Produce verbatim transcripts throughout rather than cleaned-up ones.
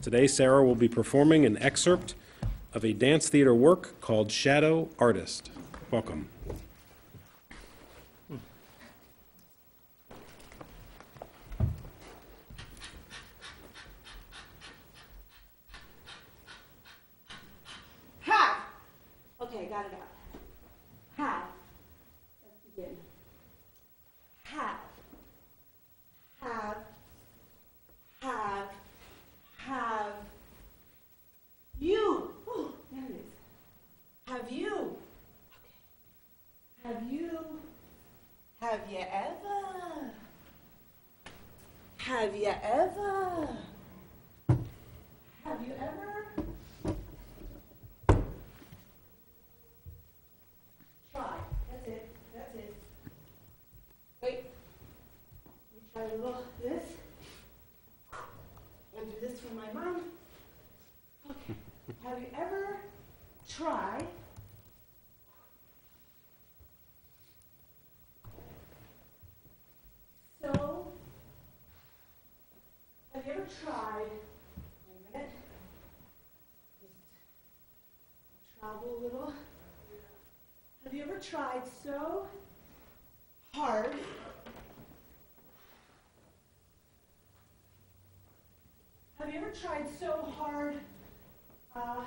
Today, Sarah will be performing an excerpt of a dance theater work called Shadow Artist. Welcome. Have. Okay, got it out. Have. Let's begin. Have. Have. Have. Have. You. Oh, there it is. Have you. Okay. Have you. Have you ever? Have you ever? Have you ever? Try. That's it. That's it. Wait. Let me try a little this. And do this for my mom. Okay. Have you ever tried so have you ever tried wait a minute. Just travel a little. Have you ever tried so hard Have you ever tried so hard uh,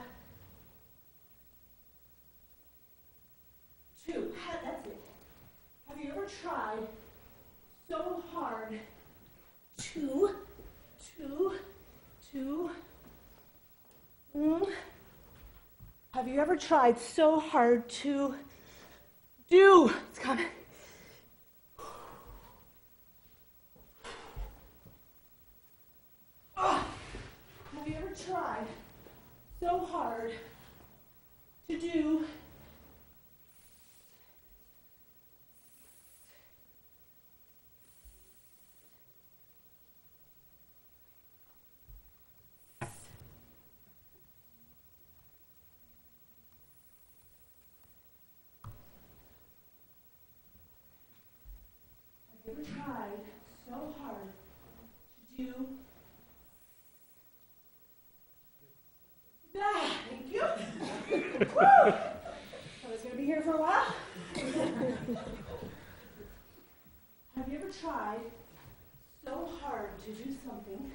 to, ha- that's it. Have you ever tried so hard to, to, to, mm, have you ever tried so hard to do, it's coming. Oh, have you ever tried so hard to do Have you ever tried so hard to do that? Thank you. Woo! I was going to be here for a while. Have you ever tried so hard to do something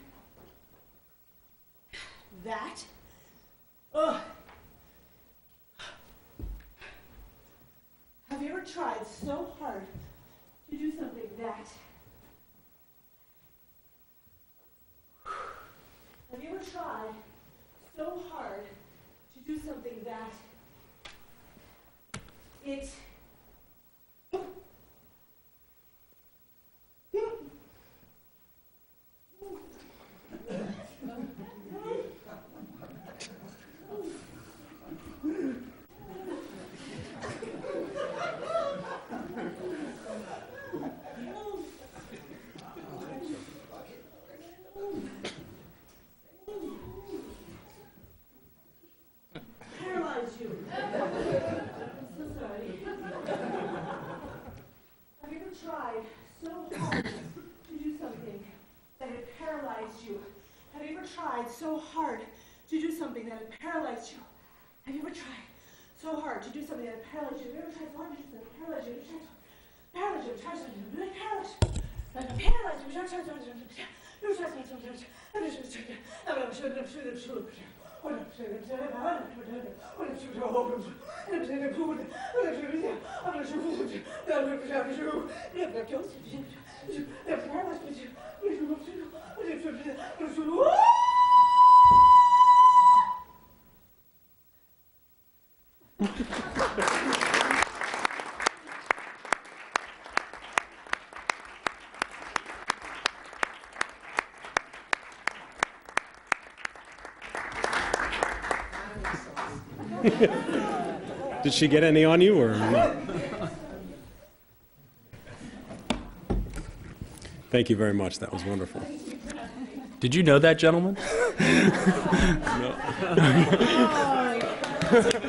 that? Ugh. Have you ever tried so hard to do something that? Have you ever tried so hard to do something that it paralyzed you? I'm so sorry. Have you ever tried so hard to do something that it paralyzed you? Have you ever tried so hard to do something that it paralyzed you? Have you ever tried so hard to do something that it paralyzed you? Have you ever tried so hard to do something that paralyzed you? Have you tried so paralyzed you? Have you tried something that paralyzed you? Like a paralyzed you. Have you tried something that paralyzed you? Have you tried something that paralyzed you? Have you tried something that paralyzed you? Did she get any on you or not? Thank you very much. That was wonderful. Did you know that gentleman? No.